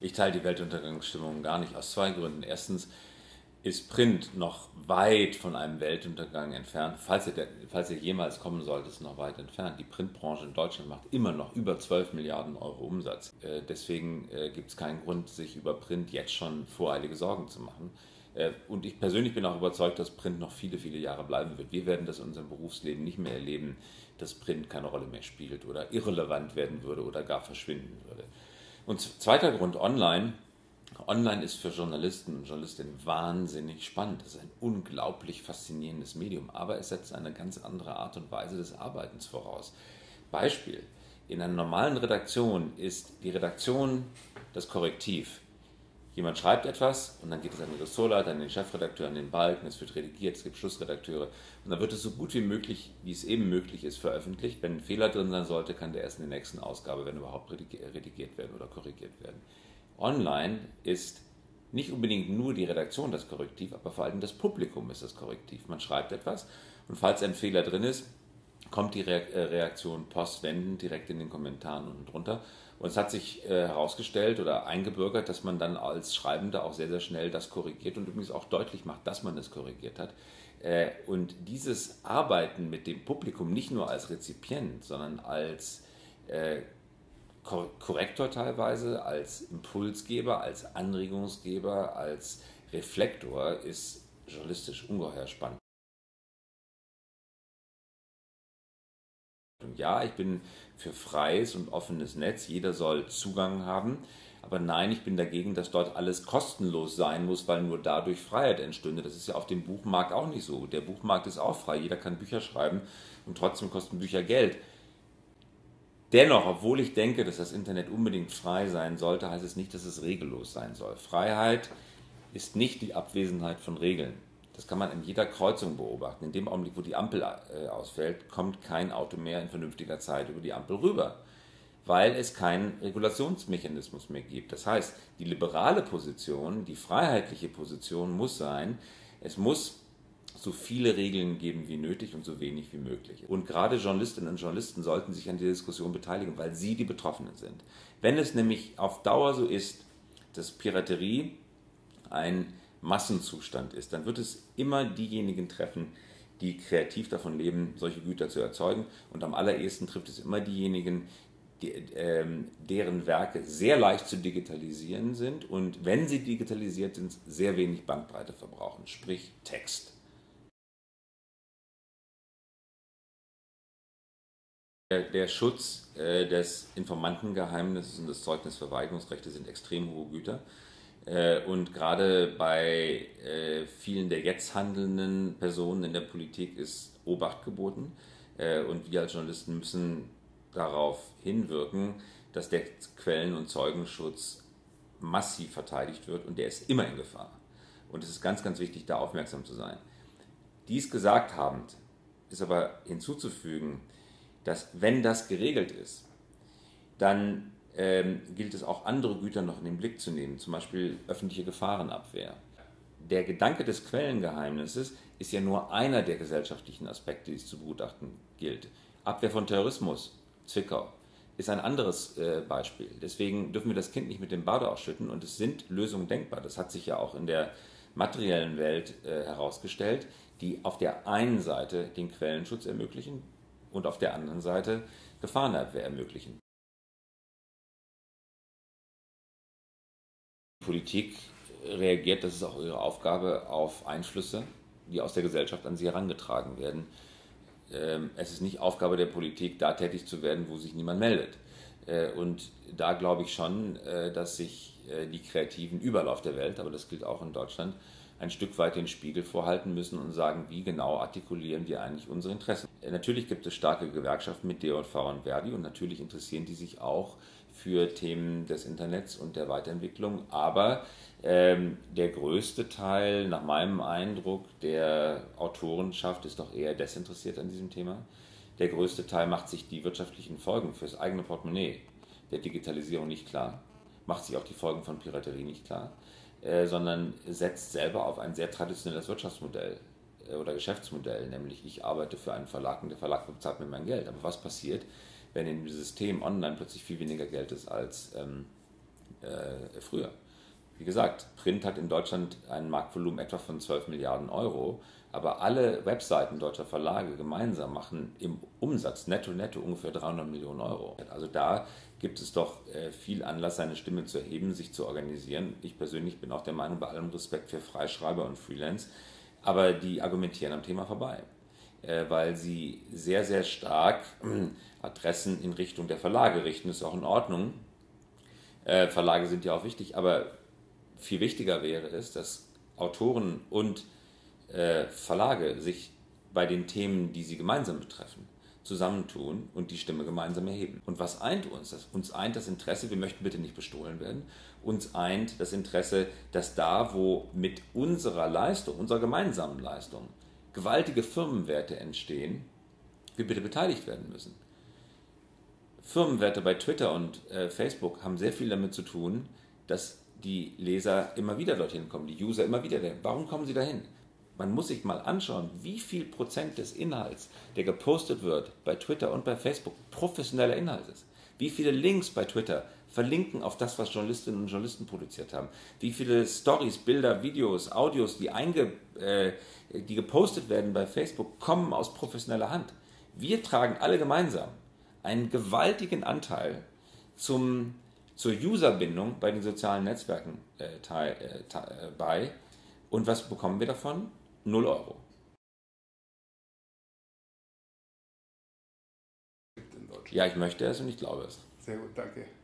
Ich teile die Weltuntergangsstimmung gar nicht, aus zwei Gründen. Erstens ist Print noch weit von einem Weltuntergang entfernt. Falls er jemals kommen sollte, ist noch weit entfernt. Die Printbranche in Deutschland macht immer noch über 12 Milliarden Euro Umsatz. Deswegen gibt es keinen Grund, sich über Print jetzt schon voreilige Sorgen zu machen. Und ich persönlich bin auch überzeugt, dass Print noch viele, viele Jahre bleiben wird. Wir werden das in unserem Berufsleben nicht mehr erleben, dass Print keine Rolle mehr spielt oder irrelevant werden würde oder gar verschwinden würde. Und zweiter Grund, online. Online ist für Journalisten und Journalistinnen wahnsinnig spannend. Es ist ein unglaublich faszinierendes Medium, aber es setzt eine ganz andere Art und Weise des Arbeitens voraus. Beispiel: In einer normalen Redaktion ist die Redaktion das Korrektiv. Jemand schreibt etwas und dann geht es an den Ressortleiter, an den Chefredakteur, an den Balken, es wird redigiert, es gibt Schlussredakteure und dann wird es so gut wie möglich, wie es eben möglich ist, veröffentlicht. Wenn ein Fehler drin sein sollte, kann der erst in der nächsten Ausgabe, wenn überhaupt, redigiert werden oder korrigiert werden. Online ist nicht unbedingt nur die Redaktion das Korrektiv, aber vor allem das Publikum ist das Korrektiv. Man schreibt etwas und falls ein Fehler drin ist, kommt die Reaktion postwendend direkt in den Kommentaren unten drunter. Und es hat sich herausgestellt oder eingebürgert, dass man dann als Schreibender auch sehr, sehr schnell das korrigiert und übrigens auch deutlich macht, dass man es korrigiert hat. Und dieses Arbeiten mit dem Publikum nicht nur als Rezipient, sondern als Korrektor teilweise, als Impulsgeber, als Anregungsgeber, als Reflektor ist journalistisch ungeheuer spannend. Und ja, ich bin für freies und offenes Netz, jeder soll Zugang haben, aber nein, ich bin dagegen, dass dort alles kostenlos sein muss, weil nur dadurch Freiheit entstünde. Das ist ja auf dem Buchmarkt auch nicht so. Der Buchmarkt ist auch frei, jeder kann Bücher schreiben und trotzdem kosten Bücher Geld. Dennoch, obwohl ich denke, dass das Internet unbedingt frei sein sollte, heißt es nicht, dass es regellos sein soll. Freiheit ist nicht die Abwesenheit von Regeln. Das kann man in jeder Kreuzung beobachten. In dem Augenblick, wo die Ampel ausfällt, kommt kein Auto mehr in vernünftiger Zeit über die Ampel rüber, weil es keinen Regulationsmechanismus mehr gibt. Das heißt, die liberale Position, die freiheitliche Position muss sein, es muss so viele Regeln geben wie nötig und so wenig wie möglich. Und gerade Journalistinnen und Journalisten sollten sich an der Diskussion beteiligen, weil sie die Betroffenen sind. Wenn es nämlich auf Dauer so ist, dass Piraterie ein Massenzustand ist, dann wird es immer diejenigen treffen, die kreativ davon leben, solche Güter zu erzeugen. Und am allerersten trifft es immer diejenigen, deren Werke sehr leicht zu digitalisieren sind und wenn sie digitalisiert sind, sehr wenig Bandbreite verbrauchen, sprich Text. Der Schutz des Informantengeheimnisses und des Zeugnisverweigerungsrechts sind extrem hohe Güter. Und gerade bei vielen der jetzt handelnden Personen in der Politik ist Obacht geboten. Und wir als Journalisten müssen darauf hinwirken, dass der Quellen- und Zeugenschutz massiv verteidigt wird und der ist immer in Gefahr. Und es ist ganz, ganz wichtig, da aufmerksam zu sein. Dies gesagt habend ist aber hinzuzufügen, dass wenn das geregelt ist, dann gilt es auch andere Güter noch in den Blick zu nehmen, zum Beispiel öffentliche Gefahrenabwehr. Der Gedanke des Quellengeheimnisses ist ja nur einer der gesellschaftlichen Aspekte, die es zu begutachten gilt. Abwehr von Terrorismus, Zwickau, ist ein anderes Beispiel. Deswegen dürfen wir das Kind nicht mit dem Bade ausschütten und es sind Lösungen denkbar. Das hat sich ja auch in der materiellen Welt herausgestellt, die auf der einen Seite den Quellenschutz ermöglichen und auf der anderen Seite Gefahrenabwehr ermöglichen. Die Politik reagiert, das ist auch ihre Aufgabe, auf Einflüsse, die aus der Gesellschaft an sie herangetragen werden. Es ist nicht Aufgabe der Politik, da tätig zu werden, wo sich niemand meldet. Und da glaube ich schon, dass sich die Kreativen überall auf der Welt, aber das gilt auch in Deutschland, ein Stück weit den Spiegel vorhalten müssen und sagen, wie genau artikulieren wir eigentlich unsere Interessen. Natürlich gibt es starke Gewerkschaften mit DJV und Verdi und natürlich interessieren die sich auch für Themen des Internets und der Weiterentwicklung, aber der größte Teil, nach meinem Eindruck, der Autorenschaft ist doch eher desinteressiert an diesem Thema. Der größte Teil macht sich die wirtschaftlichen Folgen fürs eigene Portemonnaie der Digitalisierung nicht klar, macht sich auch die Folgen von Piraterie nicht klar, sondern setzt selber auf ein sehr traditionelles Wirtschaftsmodell oder Geschäftsmodell, nämlich ich arbeite für einen Verlag und der Verlag bezahlt mir mein Geld. Aber was passiert, wenn in dem System online plötzlich viel weniger Geld ist als früher. Wie gesagt, Print hat in Deutschland ein Marktvolumen etwa von 12 Milliarden Euro, aber alle Webseiten deutscher Verlage gemeinsam machen im Umsatz netto ungefähr 300 Millionen Euro. Also da gibt es doch viel Anlass, seine Stimme zu erheben, sich zu organisieren. Ich persönlich bin auch der Meinung, bei allem Respekt für Freischreiber und Freelance, aber die argumentieren am Thema vorbei, weil sie sehr, sehr stark Adressen in Richtung der Verlage richten. Das ist auch in Ordnung. Verlage sind ja auch wichtig, aber viel wichtiger wäre es, dass Autoren und Verlage sich bei den Themen, die sie gemeinsam betreffen, zusammentun und die Stimme gemeinsam erheben. Und was eint uns? Uns eint das Interesse, wir möchten bitte nicht bestohlen werden, uns eint das Interesse, dass da, wo mit unserer Leistung, unserer gemeinsamen Leistung, gewaltige Firmenwerte entstehen, wir bitte beteiligt werden müssen. Firmenwerte bei Twitter und Facebook haben sehr viel damit zu tun, dass die Leser immer wieder dorthin kommen, die User immer wieder dahin. Warum kommen sie dahin? Man muss sich mal anschauen, wie viel Prozent des Inhalts, der gepostet wird bei Twitter und bei Facebook, professioneller Inhalt ist. Wie viele Links bei Twitter verlinken auf das, was Journalistinnen und Journalisten produziert haben. Wie viele Stories, Bilder, Videos, Audios, die gepostet werden bei Facebook, kommen aus professioneller Hand. Wir tragen alle gemeinsam einen gewaltigen Anteil zur Userbindung bei den sozialen Netzwerken bei. Und was bekommen wir davon? 0 Euro. In Deutschland. Ja, ich möchte es und ich glaube es. Sehr gut, danke.